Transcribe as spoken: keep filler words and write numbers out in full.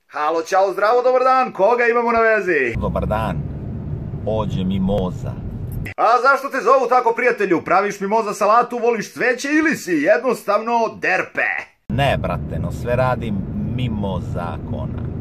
Halo, čao, zdravo, dobar dan, koga imamo na vezi? Dobar dan, ovdje Mimoza. A zašto te zovu tako, prijatelju? Praviš mimoza salatu, voliš cveće ili si jednostavno derpe? Ne, brate, no sve radim mimo zakona.